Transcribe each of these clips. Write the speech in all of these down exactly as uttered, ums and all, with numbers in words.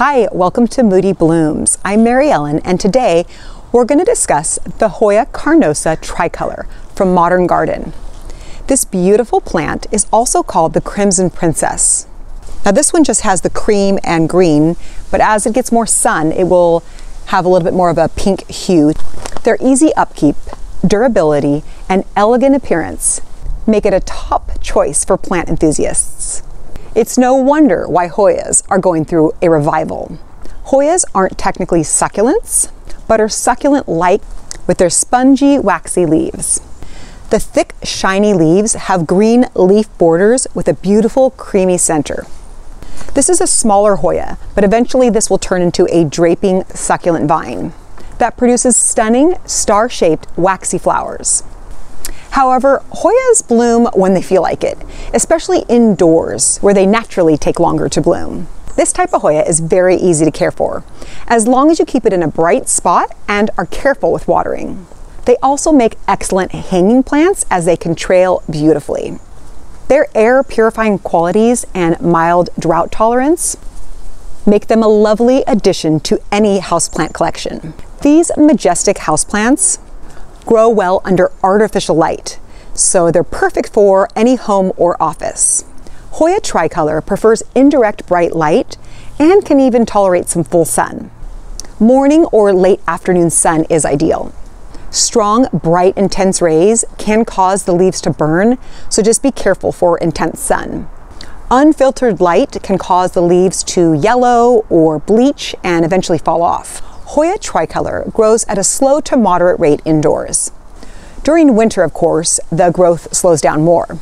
Hi, welcome to Moody Blooms. I'm Mary Ellen, and today we're going to discuss the Hoya Carnosa Tricolor from Modern Garden. This beautiful plant is also called the Crimson Princess. Now this one just has the cream and green, but as it gets more sun, it will have a little bit more of a pink hue. Their easy upkeep, durability, and elegant appearance make it a top choice for plant enthusiasts. It's no wonder why Hoyas are going through a revival. Hoyas aren't technically succulents, but are succulent-like with their spongy, waxy leaves. The thick, shiny leaves have green leaf borders with a beautiful, creamy center. This is a smaller Hoya, but eventually this will turn into a draping succulent vine that produces stunning, star-shaped, waxy flowers. However, Hoyas bloom when they feel like it, especially indoors where they naturally take longer to bloom. This type of Hoya is very easy to care for, as long as you keep it in a bright spot and are careful with watering. They also make excellent hanging plants as they can trail beautifully. Their air purifying qualities and mild drought tolerance make them a lovely addition to any houseplant collection. These majestic houseplants grow well under artificial light, so they're perfect for any home or office. Hoya Tricolor prefers indirect bright light and can even tolerate some full sun. Morning or late afternoon sun is ideal. Strong, bright, intense rays can cause the leaves to burn, so just be careful for intense sun. Unfiltered light can cause the leaves to yellow or bleach and eventually fall off. Hoya Tricolor grows at a slow to moderate rate indoors. During winter, of course, the growth slows down more.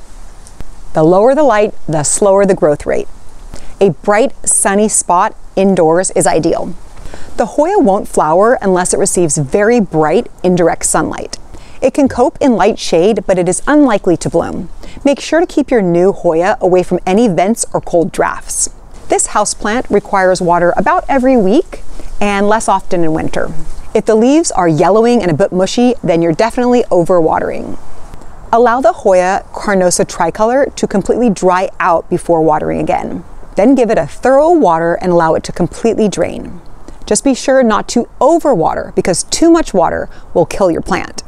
The lower the light, the slower the growth rate. A bright, sunny spot indoors is ideal. The Hoya won't flower unless it receives very bright, indirect sunlight. It can cope in light shade, but it is unlikely to bloom. Make sure to keep your new Hoya away from any vents or cold drafts. This houseplant requires water about every week and less often in winter. If the leaves are yellowing and a bit mushy, then you're definitely overwatering. Allow the Hoya Carnosa Tricolor to completely dry out before watering again. Then give it a thorough water and allow it to completely drain. Just be sure not to overwater because too much water will kill your plant.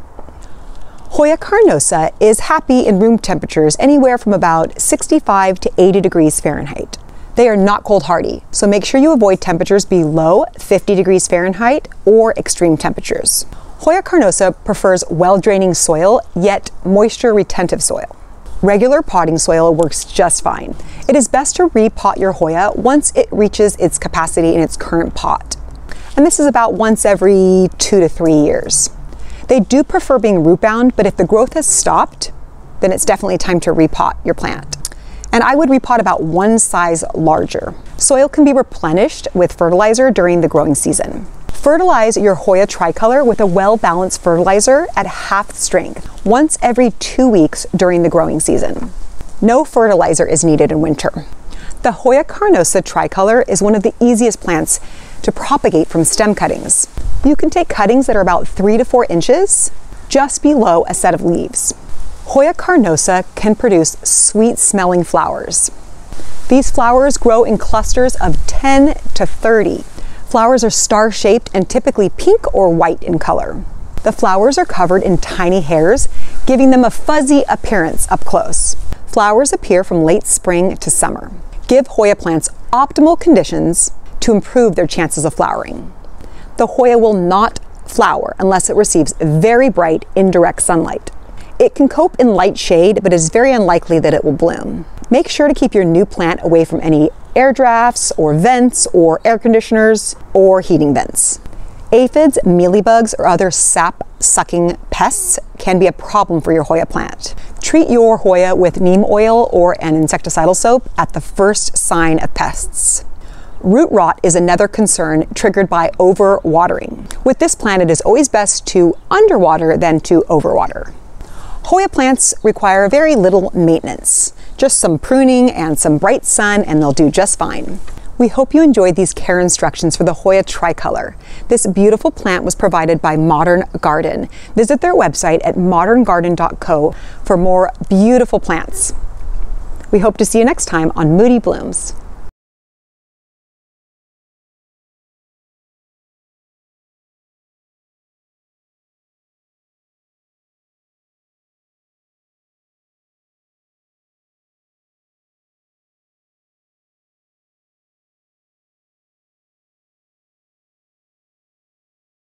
Hoya Carnosa is happy in room temperatures anywhere from about sixty-five to eighty degrees Fahrenheit. They are not cold hardy, so make sure you avoid temperatures below fifty degrees Fahrenheit or extreme temperatures. Hoya Carnosa prefers well-draining soil, yet moisture-retentive soil. Regular potting soil works just fine. It is best to repot your Hoya once it reaches its capacity in its current pot. And this is about once every two to three years. They do prefer being root-bound, but if the growth has stopped, then it's definitely time to repot your plant. And I would repot about one size larger. Soil can be replenished with fertilizer during the growing season. Fertilize your Hoya Tricolor with a well-balanced fertilizer at half strength once every two weeks during the growing season. No fertilizer is needed in winter. The Hoya Carnosa Tricolor is one of the easiest plants to propagate from stem cuttings. You can take cuttings that are about three to four inches just below a set of leaves. Hoya Carnosa can produce sweet-smelling flowers. These flowers grow in clusters of ten to thirty. Flowers are star-shaped and typically pink or white in color. The flowers are covered in tiny hairs, giving them a fuzzy appearance up close. Flowers appear from late spring to summer. Give Hoya plants optimal conditions to improve their chances of flowering. The Hoya will not flower unless it receives very bright, indirect sunlight. It can cope in light shade, but is very unlikely that it will bloom. Make sure to keep your new plant away from any air drafts or vents or air conditioners or heating vents. Aphids, mealybugs, or other sap-sucking pests can be a problem for your Hoya plant. Treat your Hoya with neem oil or an insecticidal soap at the first sign of pests. Root rot is another concern triggered by overwatering. With this plant, it is always best to underwater than to overwater. Hoya plants require very little maintenance, just some pruning and some bright sun and they'll do just fine. We hope you enjoyed these care instructions for the Hoya Tricolor. This beautiful plant was provided by Modern Garden. Visit their website at modern garden dot co for more beautiful plants. We hope to see you next time on Moody Blooms.